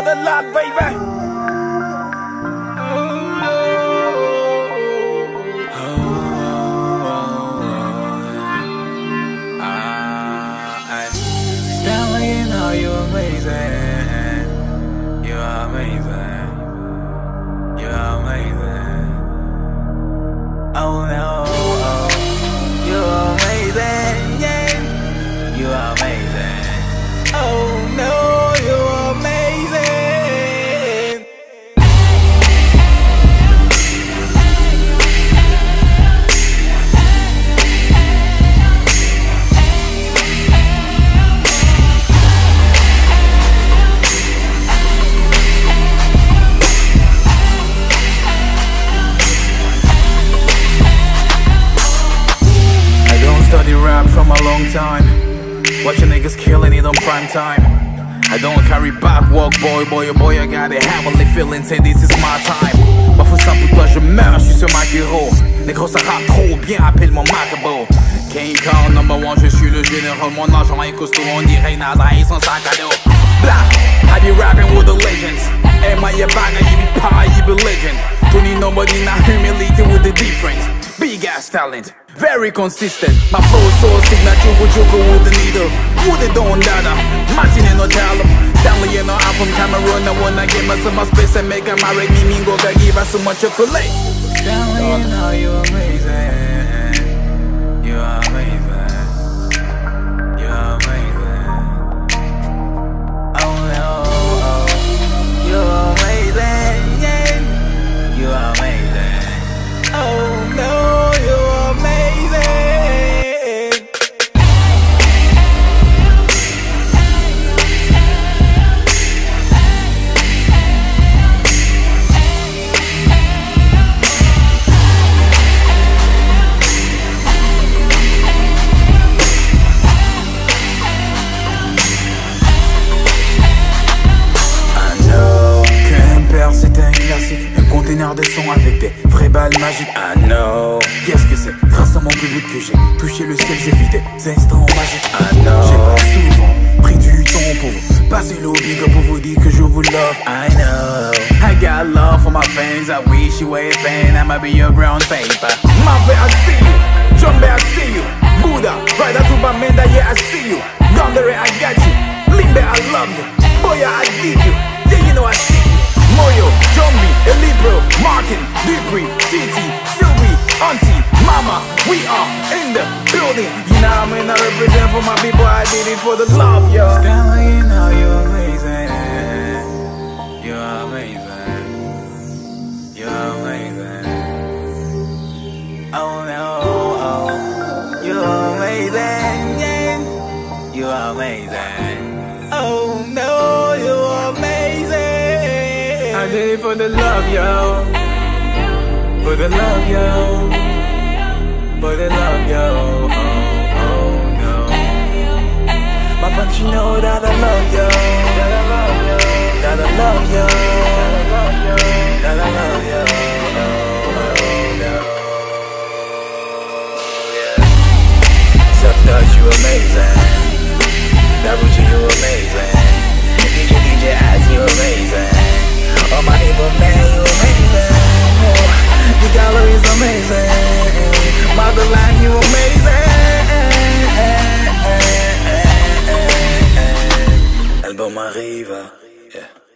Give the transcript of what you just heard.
the lot, baby. Stanley, you know you're amazing. You're amazing. You're amazing. Oh no, oh, you're amazing, yeah. You're amazing. Oh no, you're amazing. Study rap from a long time. Watching niggas killing it on prime time. I don't carry back walk, boy, oh boy, I got it heavenly feeling, say this is my time. Parfois ça pour toi je meurs, je suis ce Mac héros. Négro ça rappe trop bien, appelle-moi Macabo. King Kong number one, je suis le général. Mon argent est costaud, on dirait Nada et son sac à dos. Blah, I be rapping with the legends. Am I a banger, you be pie, you be legend. Don't need nobody, not humiliating with the difference. Big ass talent, very consistent. My flow is so signature, with joker with the needle. Would it don't dada, Martin and no tell Stanley and no album Cameroon. I wanna give us some space and make a marry me, Mingo, give us so much chocolate. Stanley, you know you're amazing. You're amazing. You're amazing. Oh no, oh, you're amazing, yeah. You're amazing. Oh no. C'est un classique, un container de son avec des vraies balles magiques. I know, qu'est-ce que c'est? Grâce à mon public que j'ai touché le ciel, je vis des instants magiques. I know, j'ai pas souvent pris du temps pour vous passer l'eau big pour vous dire que je vous love. I know, I got love for my fans. I wish you were a fan, I'ma be your brown paper. Mave, I see you, Jumbe, I see you, Buddha, Rider to Bamenda, yeah, I see you. Gondere, I got you, Limbe, I love you, Boya, I dig you, yeah, you know I see you. Moyo, Jombi, Elibro, Martin, Dupree, Titi, Sylvie, Auntie, Mama, we are in the building. You know I mean, I represent for my people, I did it for the love, yo. Stanley, you know you're amazing. You're amazing. You're amazing. Oh no, oh, you're amazing, yeah. You're amazing. Oh no, you're amazing. I did it for the love, yo. For the love, yo. For the love, yo. Oh, oh no. My friends, you know that I love you. That I love you. That I love you. That I love you. Oh, oh no. Yeah. Self-touch, you amazing. Double G, you amazing. DJ Eyes, you amazing. Oh my neighbor man, you amazing. The gallery is amazing. Motherland, you amazing. Album arrive. Yeah.